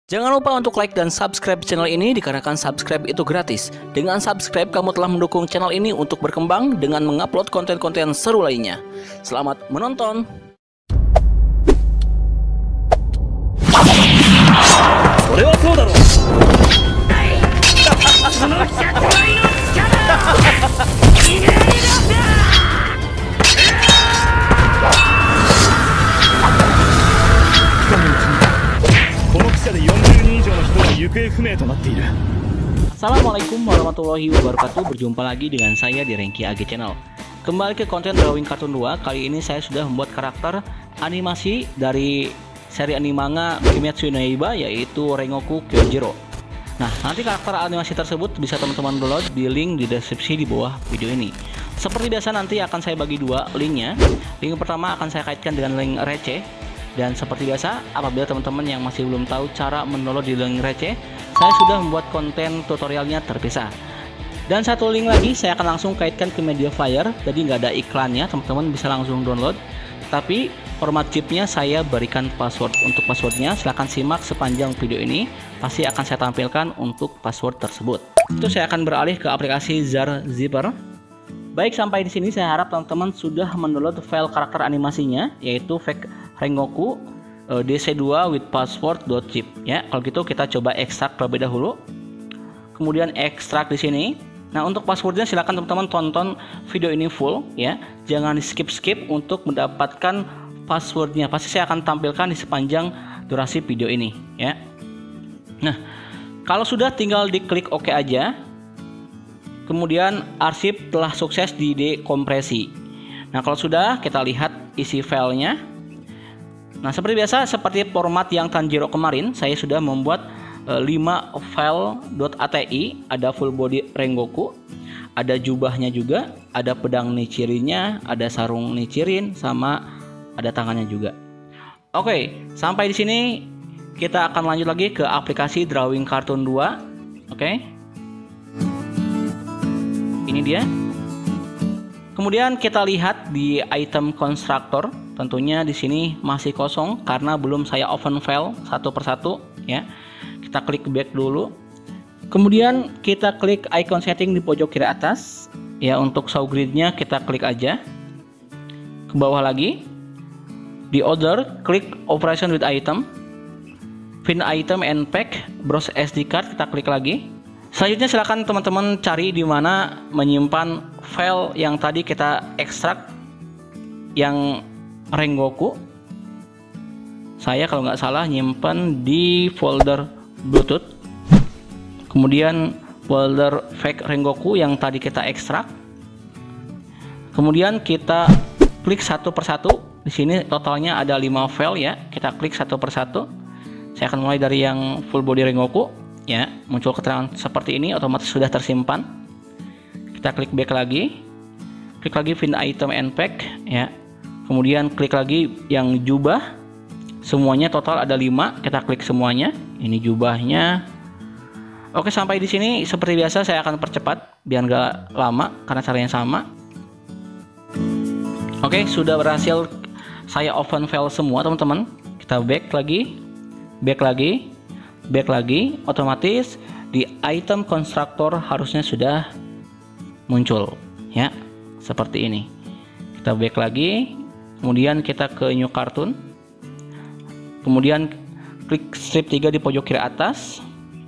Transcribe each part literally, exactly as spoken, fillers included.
Jangan lupa untuk like dan subscribe channel ini dikarenakan subscribe itu gratis. Dengan subscribe kamu telah mendukung channel ini untuk berkembang dengan mengupload konten-konten seru lainnya. Selamat menonton. Assalamualaikum warahmatullahi wabarakatuh. Berjumpa lagi dengan saya di Renki A G Channel. Kembali ke konten Drawing Cartoon dua. Kali ini saya sudah membuat karakter animasi dari seri anime manga Kimetsu no Yaiba, yaitu Rengoku Kyojiro. Nah, nanti karakter animasi tersebut bisa teman-teman download di link di deskripsi di bawah video ini. Seperti biasa nanti akan saya bagi dua linknya. Link pertama akan saya kaitkan dengan link receh. Dan seperti biasa, apabila teman-teman yang masih belum tahu cara mendownload di link receh, saya sudah membuat konten tutorialnya terpisah. Dan satu link lagi saya akan langsung kaitkan ke Mediafire, jadi nggak ada iklannya, teman-teman bisa langsung download. Tapi format chipnya saya berikan password. Untuk passwordnya silahkan simak sepanjang video ini, pasti akan saya tampilkan untuk password tersebut. Itu saya akan beralih ke aplikasi ZarZipper. Baik, sampai di sini saya harap teman-teman sudah mendownload file karakter animasinya, yaitu fake Rengoku uh, D C dua with password.zip ya. Kalau gitu kita coba ekstrak terlebih dahulu. Kemudian ekstrak di sini. Nah, untuk passwordnya silakan teman-teman tonton video ini full ya. Jangan di skip-skip untuk mendapatkan passwordnya. Pasti saya akan tampilkan di sepanjang durasi video ini ya. Nah, kalau sudah tinggal diklik OK aja. Kemudian arsip telah sukses di dekompresi. Nah, kalau sudah kita lihat isi filenya. Nah, seperti biasa, seperti format yang Tanjiro kemarin, saya sudah membuat e, lima file .ati. Ada full body Rengoku, ada jubahnya juga, ada pedang Nichirinnya, ada sarung Nichirin, sama ada tangannya juga. Oke, sampai di sini kita akan lanjut lagi ke aplikasi Drawing Cartoon dua. Oke, ini dia. Kemudian kita lihat di item constructor. Tentunya di sini masih kosong karena belum saya open file satu persatu ya. Kita klik back dulu. Kemudian kita klik icon setting di pojok kiri atas ya. Untuk show gridnya kita klik aja. Ke bawah lagi. Di order klik operation with item. Find item and pack, browse S D card, kita klik lagi. Selanjutnya silakan teman-teman cari di mana menyimpan file yang tadi kita ekstrak yang Rengoku. Saya kalau nggak salah nyimpen di folder Bluetooth. Kemudian folder fake Rengoku yang tadi kita ekstrak. Kemudian kita klik satu persatu. Di sini totalnya ada lima file ya. Kita klik satu persatu. Saya akan mulai dari yang full body Rengoku ya. Muncul keterangan seperti ini, otomatis sudah tersimpan. Kita klik back lagi. Klik lagi find item and pack ya. Kemudian klik lagi yang jubah. Semuanya total ada lima. Kita klik semuanya. Ini jubahnya. Oke, sampai di sini seperti biasa saya akan percepat biar nggak lama karena caranya sama. Oke, sudah berhasil saya open file semua teman-teman. Kita back lagi. Back lagi. Back lagi. Otomatis di item constructor harusnya sudah muncul ya. Seperti ini. Kita back lagi. Kemudian kita ke new cartoon. Kemudian klik strip tiga di pojok kiri atas.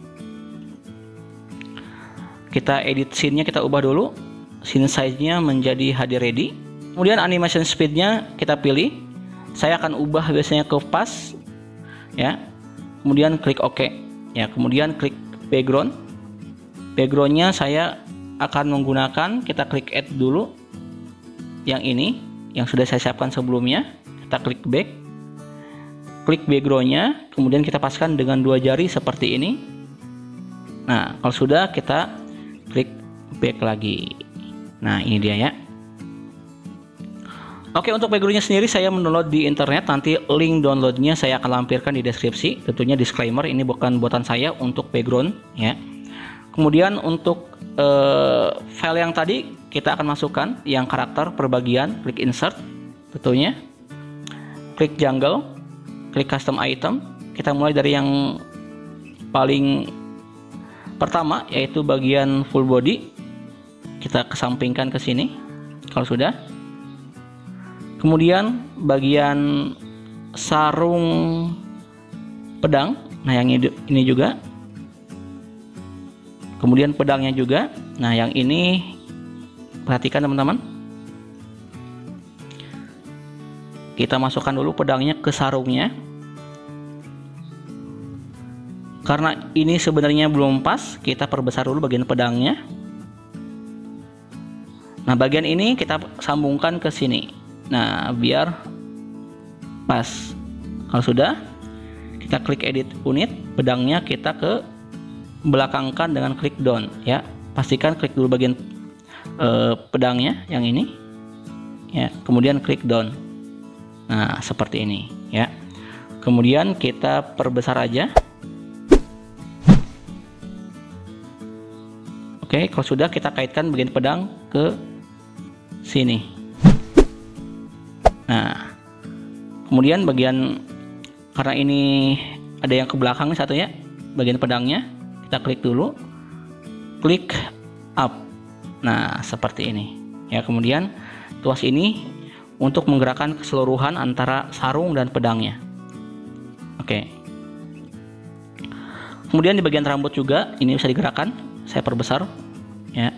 Kita edit scene-nya, kita ubah dulu. Scene size-nya menjadi H D ready. Kemudian animation speed-nya kita pilih. Saya akan ubah biasanya ke pas. Ya. Kemudian klik OK. Ya, kemudian klik background. Background-nya saya akan menggunakan, kita klik add dulu. Yang ini yang sudah saya siapkan sebelumnya. Kita klik back, klik backgroundnya, kemudian kita paskan dengan dua jari seperti ini. Nah, kalau sudah kita klik back lagi. Nah, ini dia ya. Oke, untuk backgroundnya sendiri saya mendownload di internet. Nanti link downloadnya saya akan lampirkan di deskripsi. Tentunya disclaimer, ini bukan buatan saya untuk background ya. Kemudian untuk uh, file yang tadi kita akan masukkan yang karakter per bagian. Klik insert tentunya, klik jungle, klik custom item. Kita mulai dari yang paling pertama, yaitu bagian full body. Kita kesampingkan ke sini kalau sudah. Kemudian bagian sarung pedang, nah yang ini juga. Kemudian pedangnya juga. Nah yang ini perhatikan teman-teman. Kita masukkan dulu pedangnya ke sarungnya. Karena ini sebenarnya belum pas, kita perbesar dulu bagian pedangnya. Nah, bagian ini kita sambungkan ke sini. Nah, biar pas. Kalau sudah, kita klik edit unit, pedangnya kita ke belakangkan dengan klik down ya. Pastikan klik dulu bagian eh, pedangnya yang ini. Ya, kemudian klik down. Nah, seperti ini ya. Kemudian kita perbesar aja. Oke, kalau sudah kita kaitkan bagian pedang ke sini. Nah, kemudian bagian, karena ini ada yang ke belakang satu ya, bagian pedangnya kita klik dulu, klik up. Nah, seperti ini ya. Kemudian tuas ini untuk menggerakkan keseluruhan antara sarung dan pedangnya. Oke. Kemudian di bagian rambut juga ini bisa digerakkan. Saya perbesar ya.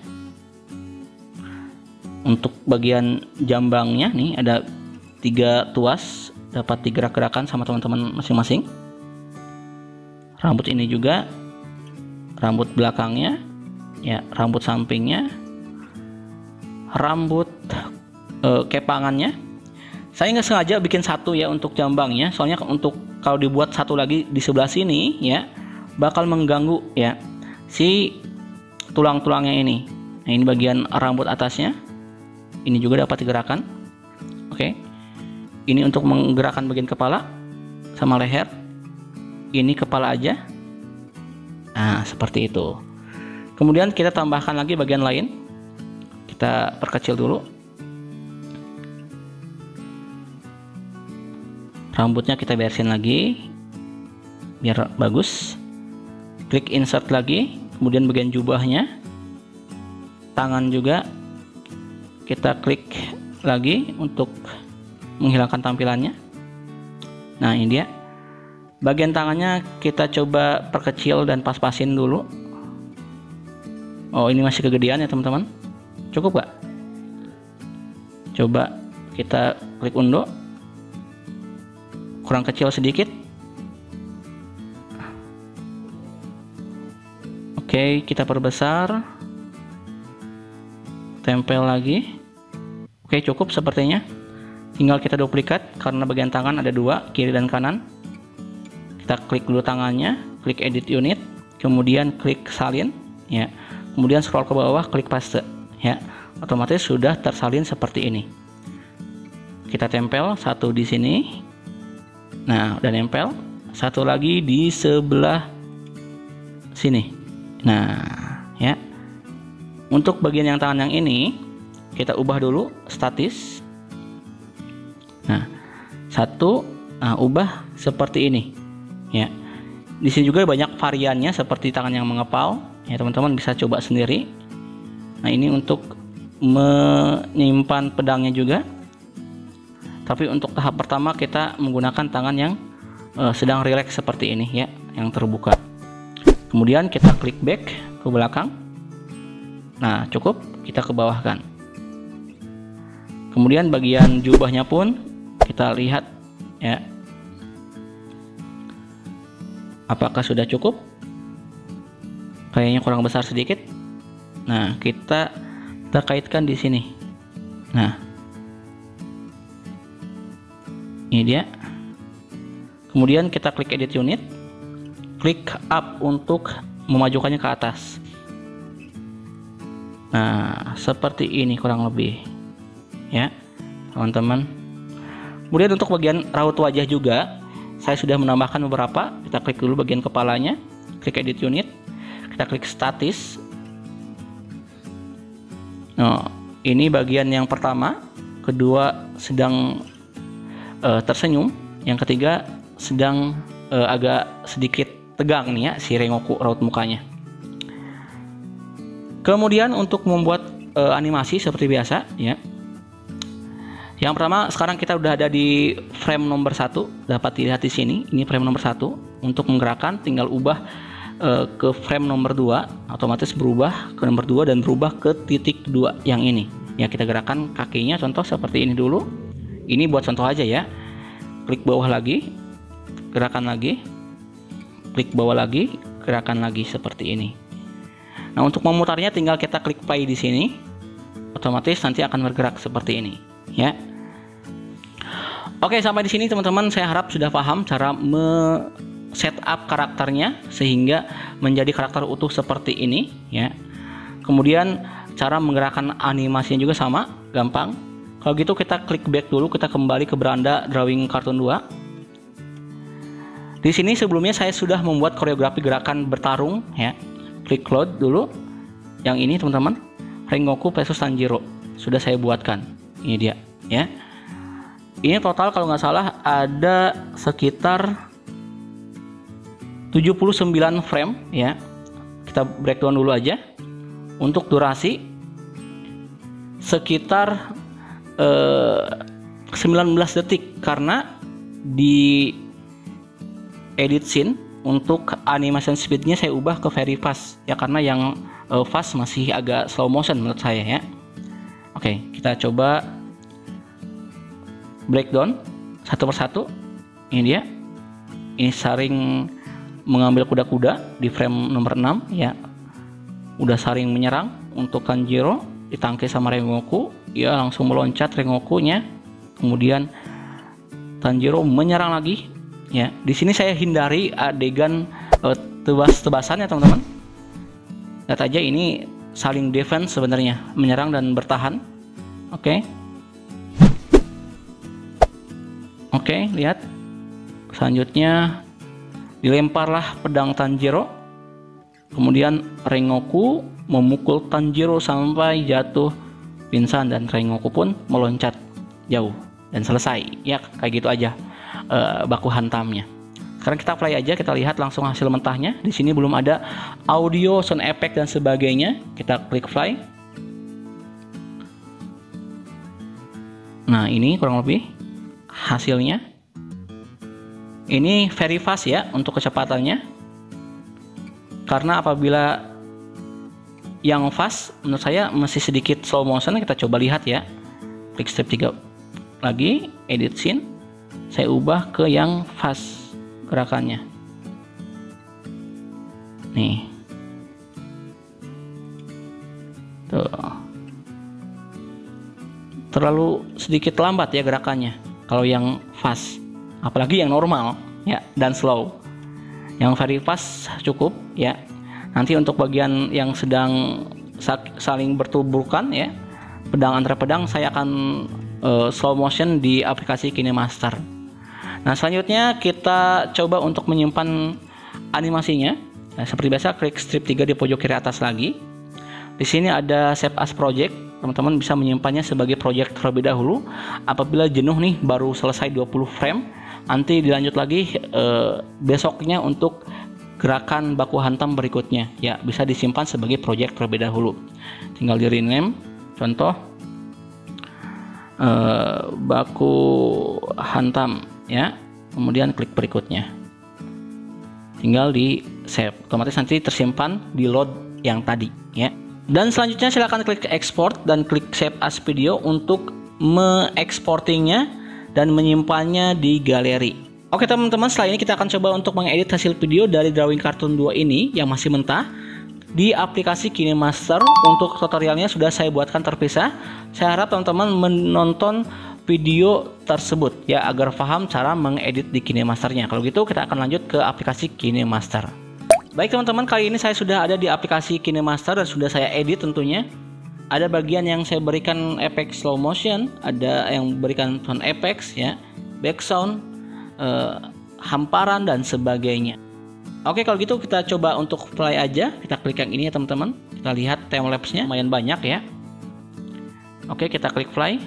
Untuk bagian jambangnya nih ada tiga tuas, dapat digerak-gerakan sama teman-teman masing-masing. Rambut ini juga, rambut belakangnya ya, rambut sampingnya, rambut eh, kepangannya. Saya nggak sengaja bikin satu ya untuk jambangnya, soalnya untuk kalau dibuat satu lagi di sebelah sini ya bakal mengganggu ya si tulang-tulangnya ini. Nah, ini bagian rambut atasnya. Ini juga dapat digerakkan. Oke. Ini untuk menggerakkan bagian kepala sama leher. Ini kepala aja. Nah, seperti itu. Kemudian kita tambahkan lagi bagian lain. Kita perkecil dulu. Rambutnya kita beresin lagi biar bagus. Klik insert lagi. Kemudian bagian jubahnya, tangan juga kita klik lagi untuk menghilangkan tampilannya. Nah, ini dia. Bagian tangannya kita coba perkecil dan pas-pasin dulu. Oh, ini masih kegedean ya teman-teman. Cukup gak? Coba kita klik undo. Kurang kecil sedikit. Oke, kita perbesar. Tempel lagi. Oke, cukup sepertinya. Tinggal kita duplikat karena bagian tangan ada dua, kiri dan kanan. Kita klik dulu tangannya, klik edit unit, kemudian klik salin ya. Kemudian scroll ke bawah, klik paste ya. Otomatis sudah tersalin seperti ini. Kita tempel satu di sini. Nah, udah nempel. Satu lagi di sebelah sini. Nah, ya. Untuk bagian yang tangan yang ini kita ubah dulu statis. Nah, satu, nah, ubah seperti ini, ya. Di sini juga banyak variannya seperti tangan yang mengepal, ya teman-teman bisa coba sendiri. Nah, ini untuk menyimpan pedangnya juga. Tapi untuk tahap pertama kita menggunakan tangan yang uh, sedang rileks seperti ini, ya, yang terbuka. Kemudian kita klik back ke belakang. Nah, cukup, kita ke bawahkan. Kemudian bagian jubahnya pun kita lihat ya. Apakah sudah cukup? Kayaknya kurang besar sedikit. Nah, kita kita kaitkan di sini. Nah, ini dia. Kemudian kita klik edit unit, klik up untuk memajukannya ke atas. Nah, seperti ini kurang lebih, ya teman-teman. Kemudian untuk bagian raut wajah juga saya sudah menambahkan beberapa. Kita klik dulu bagian kepalanya, klik edit unit, kita klik statis. Nah, ini bagian yang pertama, kedua sedang uh, tersenyum, yang ketiga sedang uh, agak sedikit tegang nih ya si Rengoku raut mukanya. Kemudian untuk membuat uh, animasi seperti biasa ya. Yang pertama, sekarang kita udah ada di frame nomor satu, dapat dilihat di sini. Ini frame nomor satu. Untuk menggerakkan, tinggal ubah uh, ke frame nomor dua, otomatis berubah ke nomor dua dan berubah ke titik dua yang ini. Ya, kita gerakan kakinya, contoh seperti ini dulu. Ini buat contoh aja ya. Klik bawah lagi, gerakan lagi, klik bawah lagi, gerakan lagi seperti ini. Nah, untuk memutarnya tinggal kita klik play di sini, otomatis nanti akan bergerak seperti ini, ya. Oke, sampai di sini teman-teman, saya harap sudah paham cara me-setup karakternya sehingga menjadi karakter utuh seperti ini, ya. Kemudian cara menggerakkan animasinya juga sama, gampang. Kalau gitu kita klik back dulu, kita kembali ke beranda Drawing Cartoon dua. Di sini sebelumnya saya sudah membuat koreografi gerakan bertarung, ya. Klik load dulu. Yang ini teman-teman, Rengoku versus Tanjiro. Sudah saya buatkan. Ini dia, ya. Ini total kalau nggak salah ada sekitar tujuh puluh sembilan frame, ya. Kita breakdown dulu aja. Untuk durasi sekitar eh, sembilan belas detik, karena di edit scene untuk animation speednya saya ubah ke very fast ya, karena yang uh, fast masih agak slow motion menurut saya ya. Oke, kita coba breakdown satu persatu. Ini dia, ini saring mengambil kuda-kuda di frame nomor enam ya, udah saring menyerang. Untuk Tanjiro ditangkis sama Rengoku, ya langsung meloncat Rengoku-nya, kemudian Tanjiro menyerang lagi. Ya, di sini saya hindari adegan uh, tebas-tebasan ya teman-teman. Lihat aja, ini saling defense sebenarnya, menyerang dan bertahan. Oke, oke, lihat. Selanjutnya dilemparlah pedang Tanjiro, kemudian Rengoku memukul Tanjiro sampai jatuh pingsan dan Rengoku pun meloncat jauh dan selesai. Ya, kayak gitu aja. Uh, baku hantamnya. Sekarang kita play aja, kita lihat langsung hasil mentahnya. Di sini belum ada audio, sound effect dan sebagainya. Kita klik play. Nah, ini kurang lebih hasilnya. Ini very fast ya untuk kecepatannya. Karena apabila yang fast menurut saya masih sedikit slow motion, kita coba lihat ya. Klik step tiga lagi, edit scene. Saya ubah ke yang fast gerakannya. Nih. Tuh. Terlalu sedikit lambat ya gerakannya kalau yang fast. Apalagi yang normal ya dan slow. Yang very fast cukup ya. Nanti untuk bagian yang sedang saling bertuburkan ya, pedang antara pedang, saya akan uh, slow motion di aplikasi KineMaster. Nah, selanjutnya kita coba untuk menyimpan animasinya. Nah, seperti biasa, klik strip tiga di pojok kiri atas lagi. Di sini ada save as project. Teman-teman bisa menyimpannya sebagai project terlebih dahulu. Apabila jenuh nih, baru selesai dua puluh frame, nanti dilanjut lagi eh, besoknya untuk gerakan baku hantam berikutnya. Ya, bisa disimpan sebagai project terlebih dahulu. Tinggal di rename. Contoh eh, baku hantam. Ya, kemudian klik berikutnya, tinggal di save, otomatis nanti tersimpan di load yang tadi ya. Dan selanjutnya silahkan klik export dan klik save as video untuk me-exportingnya dan menyimpannya di galeri. Oke teman-teman, setelah ini kita akan coba untuk mengedit hasil video dari Drawing Cartoon dua ini yang masih mentah di aplikasi KineMaster. Untuk tutorialnya sudah saya buatkan terpisah. Saya harap teman-teman menonton video tersebut ya, agar paham cara mengedit di KineMasternya. Kalau gitu kita akan lanjut ke aplikasi KineMaster. Baik teman-teman, kali ini saya sudah ada di aplikasi KineMaster dan sudah saya edit tentunya. Ada bagian yang saya berikan efek slow motion, ada yang berikan sound effects ya, background, eh, hamparan dan sebagainya. Oke, kalau gitu kita coba untuk play aja. Kita klik yang ini ya teman-teman. Kita lihat timelapse-nya lumayan banyak ya. Oke, kita klik play.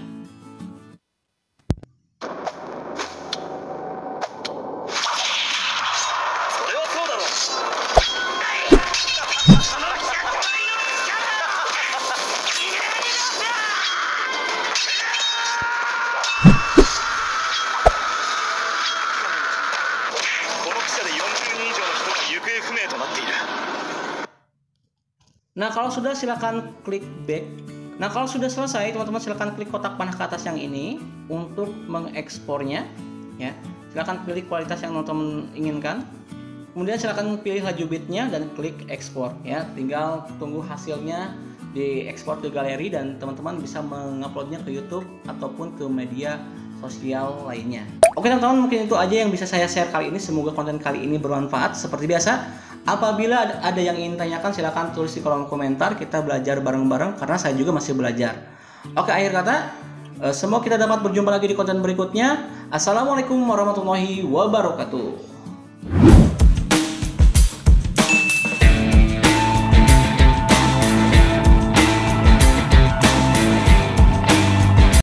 Nah, kalau sudah silakan klik back. Nah, kalau sudah selesai, teman-teman silakan klik kotak panah ke atas yang ini untuk mengekspornya, ya. Silakan pilih kualitas yang teman-teman inginkan. Kemudian silakan pilih laju bitnya dan klik ekspor, ya. Tinggal tunggu hasilnya diekspor ke galeri dan teman-teman bisa menguploadnya ke YouTube ataupun ke media sosial lainnya. Oke teman-teman, mungkin itu aja yang bisa saya share kali ini. Semoga konten kali ini bermanfaat. Seperti biasa, apabila ada yang ingin tanyakan silahkan tulis di kolom komentar. Kita belajar bareng-bareng karena saya juga masih belajar. Oke, akhir kata, semoga kita dapat berjumpa lagi di konten berikutnya. Assalamualaikum warahmatullahi wabarakatuh.